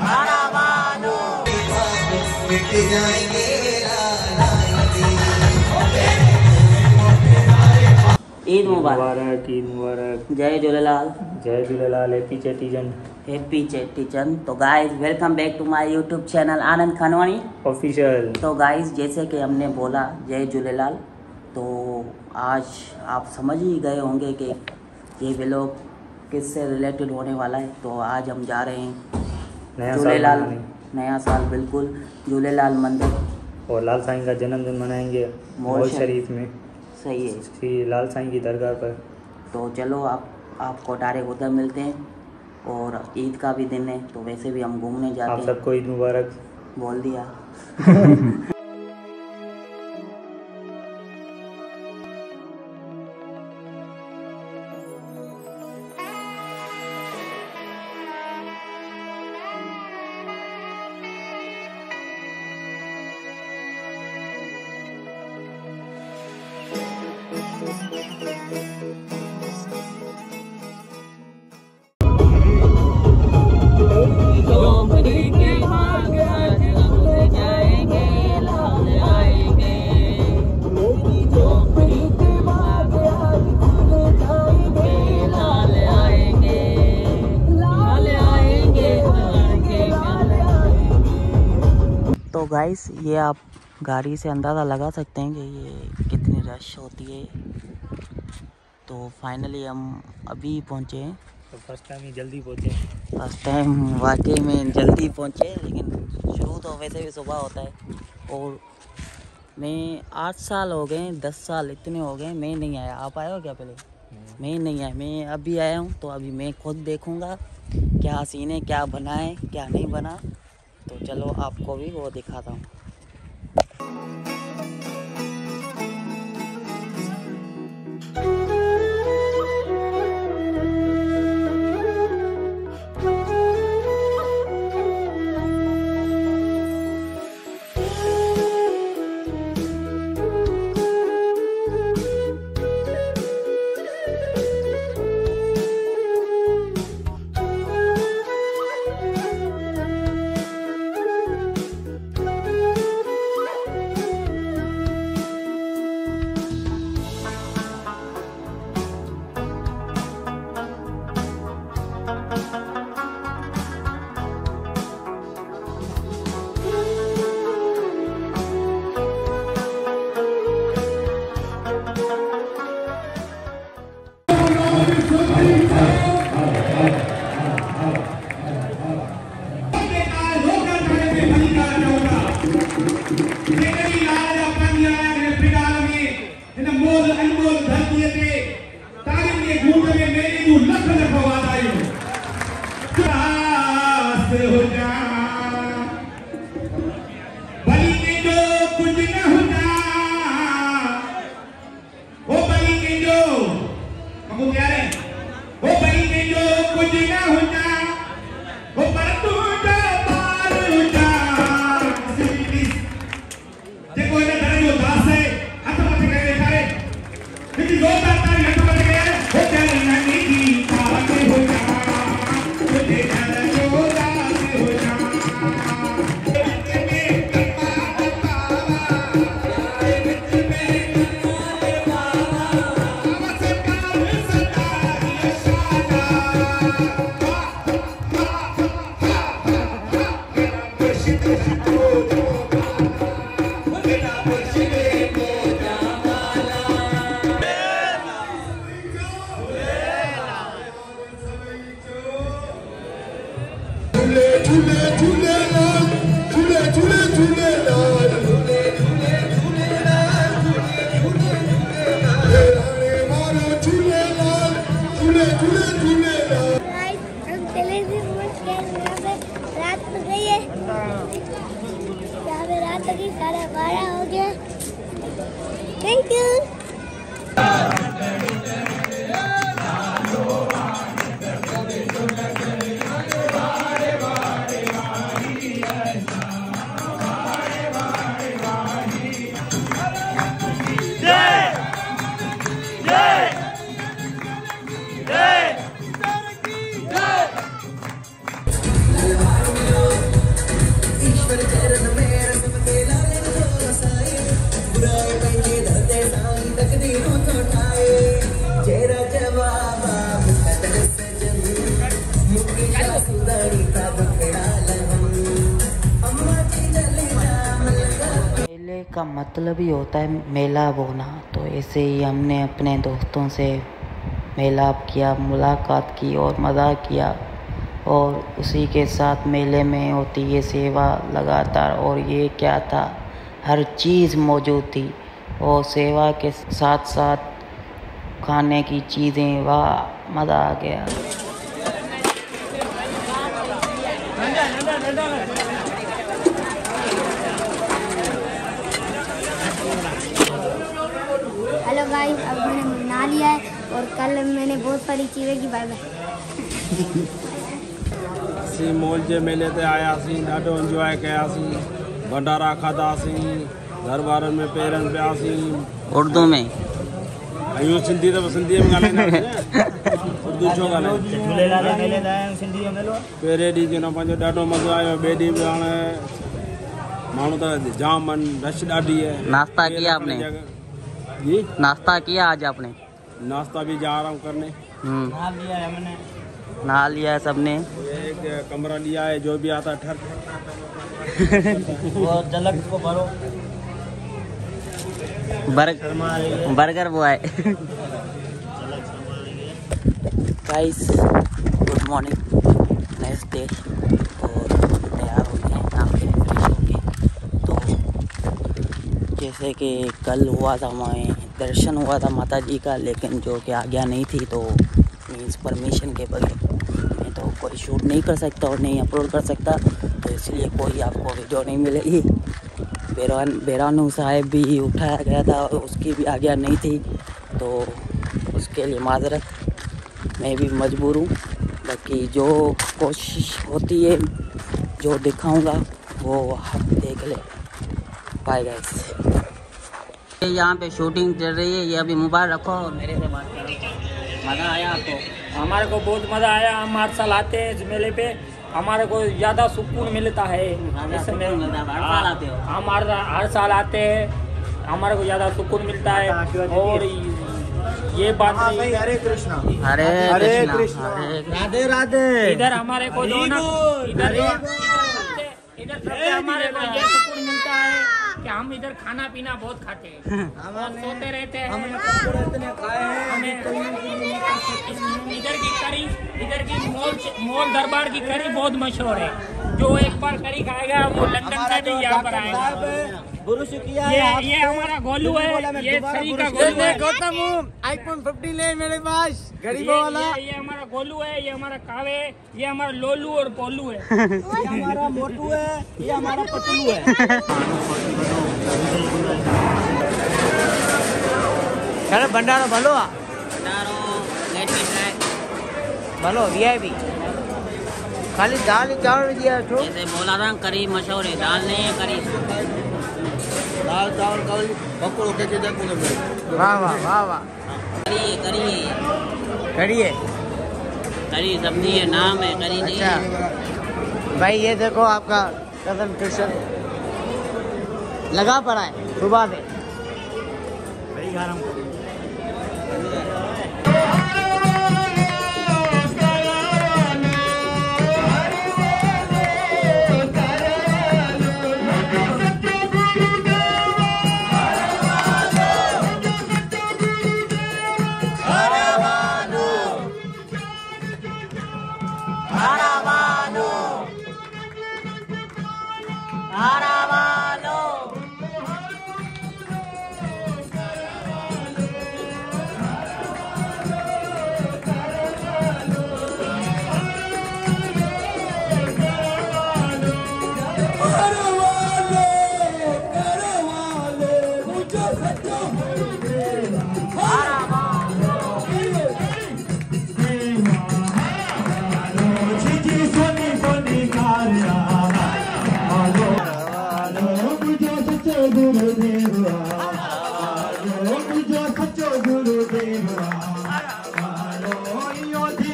ईद मुबारक, ईद मुबारक। जय झूलेलाल, जय Jhulelal. Happy Cheti Chand, happy Cheti Chand. तो guys welcome back to my YouTube channel Anand Khanwani official. तो गाइस जैसे कि हमने बोला जय झूलेलाल, तो आज आप समझ ही गए होंगे कि ये व्लॉग किससे रिलेटेड होने वाला है। तो आज हम जा रहे हैं झूलेलाल, नया साल, बिल्कुल झूलेलाल मंदिर, और लाल साईं का जन्मदिन मनाएंगे मौल शरीफ में। सही है, श्री लाल साईं की दरगाह पर। तो चलो आपको डायरेक्ट उधर मिलते हैं। और ईद का भी दिन है, तो वैसे भी हम घूमने जाते हैं। आप सबको ईद मुबारक बोल दिया। तो गाइस ये आप गाड़ी से अंदाज़ा लगा सकते हैं कि ये कितनी रश होती है। तो फाइनली हम अभी पहुँचे हैं। तो फर्स्ट टाइम ही जल्दी पहुँचे। फर्स्ट टाइम वाकई में जल्दी पहुँचे, लेकिन शुरू तो वैसे भी सुबह होता है। और मैं 8 साल हो गए, 10 साल इतने हो गए मैं नहीं आया। आप आए हो क्या पहले? मैं नहीं आया, मैं अभी आया हूँ। तो अभी मैं खुद देखूँगा क्या सीन है, क्या बना है, क्या नहीं बना। तो चलो आपको भी वो दिखाता हूँ। Thank you. जय मेले का मतलब ही होता है मेला बोना। तो ऐसे ही हमने अपने दोस्तों से मेलाप किया, मुलाकात की और मज़ा किया। और उसी के साथ मेले में होती है सेवा लगातार। और ये क्या था, हर चीज़ मौजूद थी। और सेवा के साथ साथ खाने की चीज़ें, वाह मज़ा आ गया। हेलो गाइस, अब मैंने नहा लिया है और कल मैंने बहुत सारी चीज़ें की। Bye bye. सी मॉल जे मेले ते आयासीं, ॾाढो इंजॉय कयासीं, भंडारा खाधासीं, दरबारनि में पेरनि पियासीं उर्दू में यूं सिंधी त सिंधीअ में ॻाल्हाईंदासीं न, उर्दू छो ॻाल्हायूं। झूलेलाल जो मेले त आहियूं सिंधी जो मेलो। पहिरें ॾींहुं जो न पंहिंजो ॾाढो मज़ो आयो। ॿिए ॾींहुं बि हाणे माण्हू त जाम आहिनि, रश ॾाढी है। नाश्ता किया आपने? जी नाश्ता किया आज आपने? नाश्ता भी जा रहा हूँ करने। नहा लिया है हमने। नहा लिया है सबने। एक कमरा लिया है, जो भी आता ठर वो झलक को भरो। बर्गर वो है। Guys good morning, next day. और तैयार हो गए यहाँ पे फ्रेश हो गए। तो जैसे कि कल हुआ था, हमें दर्शन हुआ था माता जी का, लेकिन जो कि आज्ञा नहीं थी, तो मीन्स परमिशन के बगैर मैं तो कोई शूट नहीं कर सकता और नहीं अपलोड कर सकता। तो इसलिए कोई आपको वीडियो नहीं मिलेगी। बेरानू साहिब भी उठाया गया था, उसकी भी आज्ञा नहीं थी, तो उसके लिए माजरत, मैं भी मजबूर हूँ। बाकी जो कोशिश होती है, जो दिखाऊंगा वो आप देख ले पाएगा। इससे यहाँ पे शूटिंग चल रही है, ये अभी मोबाइल रखो और मेरे से बात करो। मज़ा आया आपको? हमारे को बहुत मज़ा आया। हम हर साल आते हैं इस मेले पे, हमारे को ज़्यादा सुकून मिलता है। हम हर साल आते हैं, हमारे को ज़्यादा सुकून मिलता है। और ये बात हरे कृष्णा, हरे कृष्णा, राधे राधे। इधर हमारे को जो ना, इधर सबसे हमारे को ये सुकून मिलता है कि हम इधर खाना पीना बहुत खाते हैं और सोते रहते हैं। इधर की करी, इधर की मोल दरबार की करी बहुत मशहूर है। जो एक बार करी खाएगा वो लंदन से भी यहाँ पर आएगा। गुरु शुक्रिया। ये हमारा गोलू है, ये सही का गोलू है। गौतम आईफोन 15 ले मेरे पास, गरीबों वाला। ये हमारा गोलू है, ये हमारा कावे, ये हमारा लोलू और पोलू है। ये हमारा मोटू है, ये हमारा पतलू है। चलो भंडारो भलो, भलो VIP खाली दाल चावल दिया। जैसे बोला था करी मशहूर है, दाल नहीं है करी। दाल चावल का पकौड़ों के जगह। वाह वाह वाह वाह। करी करी है, करी सब्जी है, नाम है करी नहीं। अच्छा भाई, ये देखो आपका कदम ट्यूशन लगा पड़ा है सुबह से।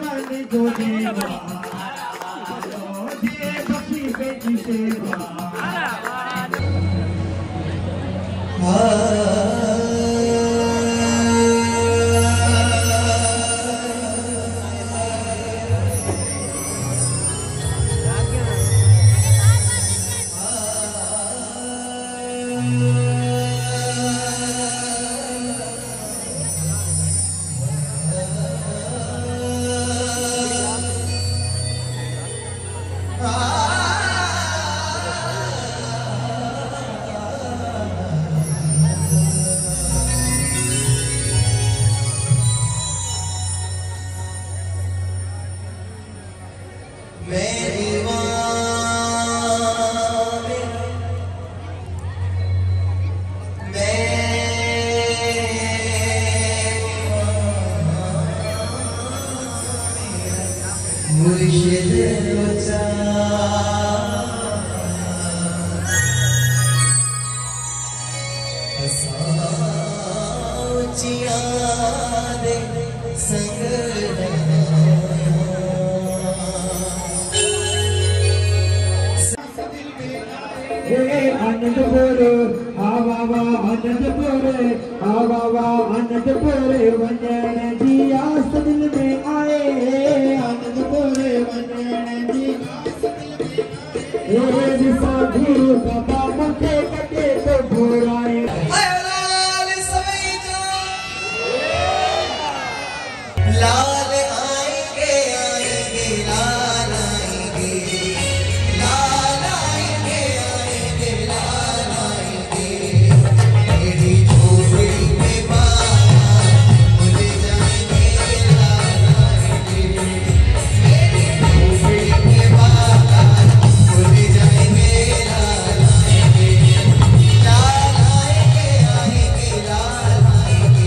Dewa आनंदपुर आवा आनंदपुर आवा आनंदपुर वंदन जी आस दिल में आए आनंदपुर वंदन जी ये साधु बाबा मथे कटे तो बुराए लाल आएंगे आएंगे लाल आएंगे लाल आएंगे आएंगे लाल आएंगे मेरी झोपड़ी में बाबा भूल जाएंगे लाल आएंगे मेरी झोपड़ी में बाबा भूल जाएंगे लाल आएंगे लाल आएंगे आएंगे लाल आएंगे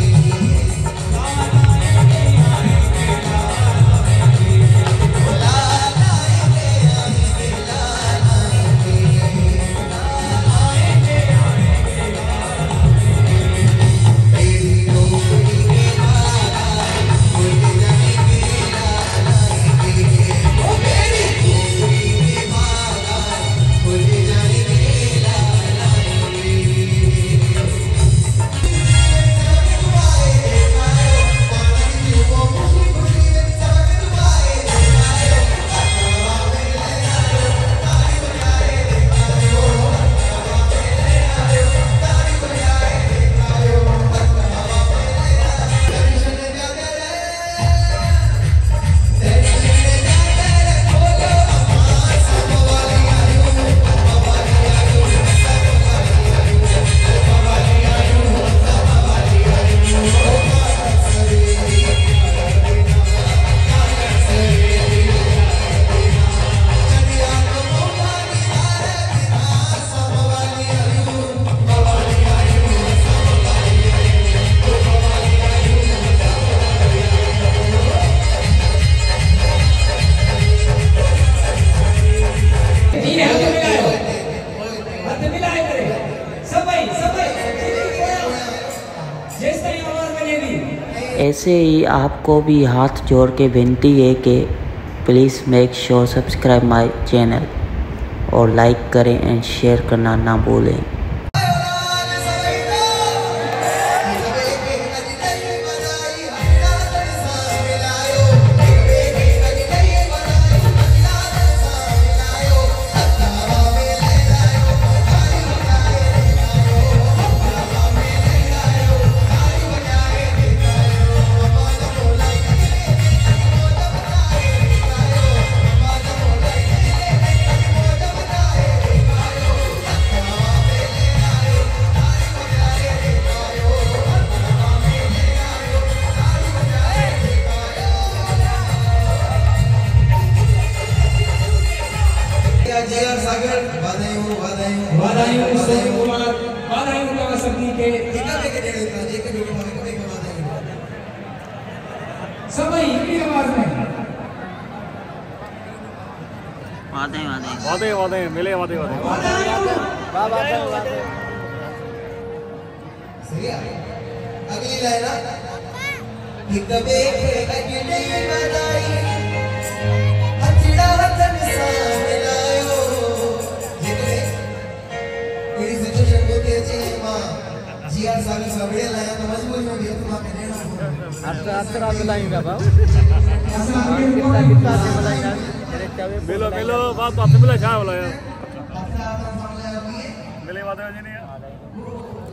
ऐसे ही आपको भी हाथ जोड़ के विनती है कि please make sure subscribe my channel और लाइक करें एंड शेयर करना ना भूलें। वादे मिले वादे अगली लाइन कि कबे अगे नहीं बनाई हथड़ा हथन सा मिलायो ये सिचुएशन को के जी मां अतरा मिलाएंगा बाबू कितना मिलाएंगा मिलो बात तो मिला क्या बोला यार मिले बात है नहीं